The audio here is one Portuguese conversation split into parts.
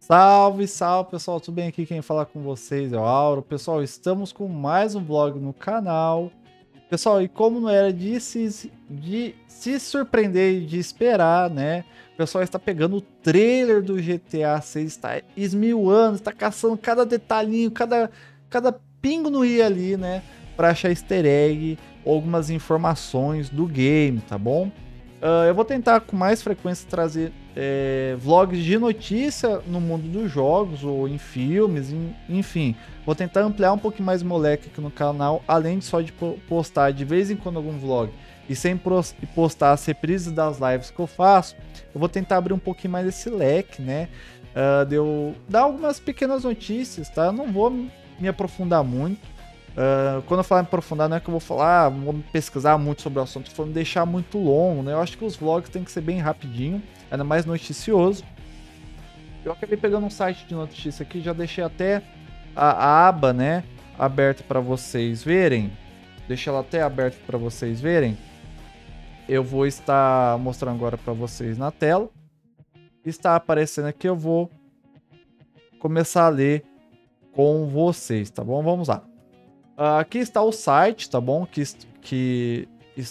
Salve, salve pessoal, tudo bem? Aqui quem fala com vocês é o Auro. Pessoal, estamos com mais um vlog no canal. Pessoal, e como não era de se surpreender e de esperar, né? O pessoal está pegando o trailer do GTA 6, está esmiuçando, está caçando cada detalhinho, cada pingo no i ali, né? Para achar easter egg ou algumas informações do game, tá bom? Eu vou tentar com mais frequência trazer vlogs de notícia no mundo dos jogos ou em filmes, enfim. Vou tentar ampliar um pouquinho mais o moleque aqui no canal, além de só de postar de vez em quando algum vlog e sem postar as reprises das lives que eu faço. Eu vou tentar abrir um pouquinho mais esse leque, né? De eu dar algumas pequenas notícias, tá? Eu não vou me aprofundar muito. Quando eu falar em aprofundar, não é que eu vou falar, vou pesquisar muito sobre o assunto, vou me deixar muito longo, né? Eu acho que os vlogs tem que ser bem rapidinho, ainda mais noticioso. Eu acabei pegando um site de notícia aqui, já deixei até a aba, né, aberta para vocês verem. Deixei ela até aberta para vocês verem. Eu vou estar mostrando agora para vocês na tela. Está aparecendo aqui, eu vou começar a ler com vocês, tá bom? Vamos lá. Aqui está o site, tá bom? Que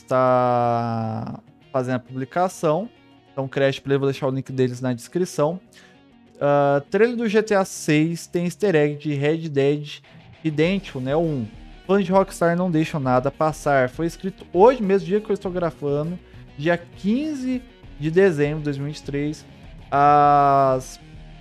está fazendo a publicação. Então, Crash Play, vou deixar o link deles na descrição. Trailer do GTA 6 tem easter egg de Red Dead idêntico, né? 1. Fãs de Rockstar não deixam nada passar. Foi escrito hoje, mesmo dia que eu estou gravando, dia 15 de dezembro de 2023, às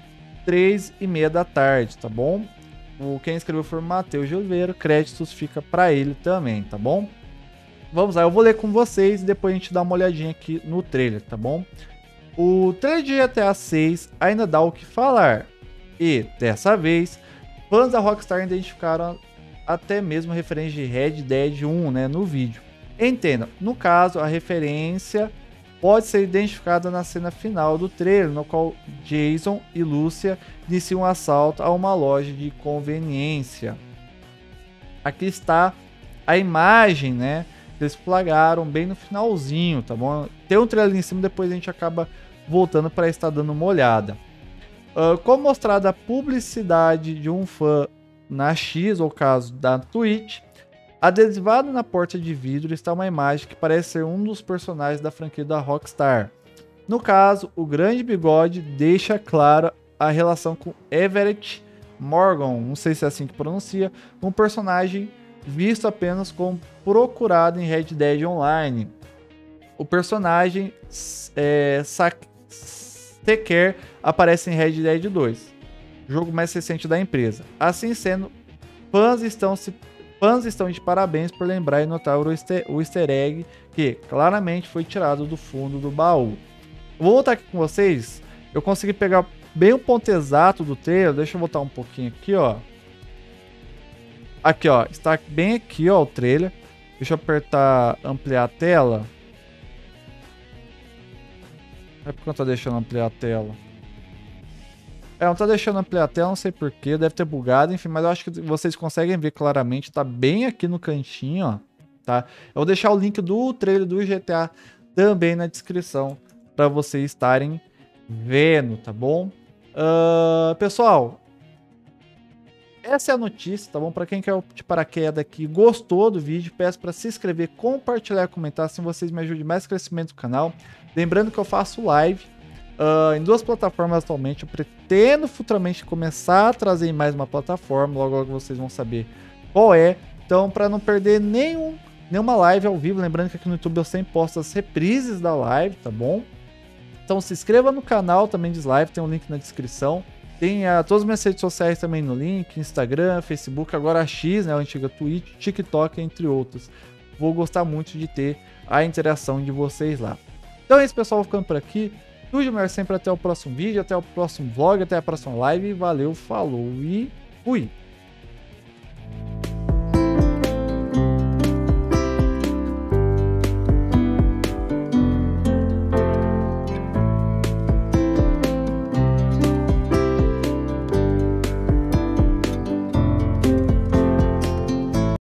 3h30 da tarde, tá bom? Quem escreveu foi o Matheus de Oliveira, créditos fica para ele também, tá bom? Vamos lá, eu vou ler com vocês e depois a gente dá uma olhadinha aqui no trailer, tá bom? O trailer de GTA 6 ainda dá o que falar e, dessa vez, fãs da Rockstar identificaram até mesmo referência de Red Dead 1, né, no vídeo. Entenda, no caso, a referência pode ser identificada na cena final do trailer, no qual Jason e Lúcia iniciam um assalto a uma loja de conveniência. Aqui está a imagem, né? Que eles flagraram bem no finalzinho, tá bom? Tem um trailer ali em cima, depois a gente acaba voltando para estar dando uma olhada. Como mostrada a publicidade de um fã na X, ou caso da Twitch, adesivado na porta de vidro está uma imagem que parece ser um dos personagens da franquia da Rockstar. No caso, o grande bigode deixa clara a relação com Everett Morgan, não sei se é assim que pronuncia, um personagem visto apenas como procurado em Red Dead Online. O personagem sequer aparece em Red Dead 2, jogo mais recente da empresa. Assim sendo, fãs estão de parabéns por lembrar e notar o easter egg que claramente foi tirado do fundo do baú. Vou voltar aqui com vocês. Eu consegui pegar bem o ponto exato do trailer. Deixa eu voltar um pouquinho aqui, ó. Aqui, ó. Está bem aqui, ó, o trailer. Deixa eu apertar ampliar a tela. É porque não tá deixando ampliar a tela. Não tá deixando ampliar a tela, não sei porquê, deve ter bugado, enfim, mas eu acho que vocês conseguem ver claramente, tá bem aqui no cantinho, ó, tá? Eu vou deixar o link do trailer do GTA também na descrição para vocês estarem vendo, tá bom? Pessoal, essa é a notícia, tá bom? Para quem quer de paraquedas aqui, gostou do vídeo, peço para se inscrever, compartilhar e comentar, assim vocês me ajudem mais no crescimento do canal. Lembrando que eu faço live em duas plataformas atualmente. Eu pretendo futuramente começar a trazer em mais uma plataforma, logo logo vocês vão saber qual é. Então, para não perder nenhuma live ao vivo, lembrando que aqui no YouTube eu sempre posto as reprises da live, tá bom? Então se inscreva no canal também de live, tem um link na descrição. Tem todas as minhas redes sociais também no link, Instagram, Facebook, agora a X, né, a antiga Twitch, TikTok, entre outros. Vou gostar muito de ter a interação de vocês lá. Então é isso, pessoal, vou ficando por aqui. Tudo de melhor sempre, até o próximo vídeo, até o próximo vlog, até a próxima live. Valeu, falou e fui!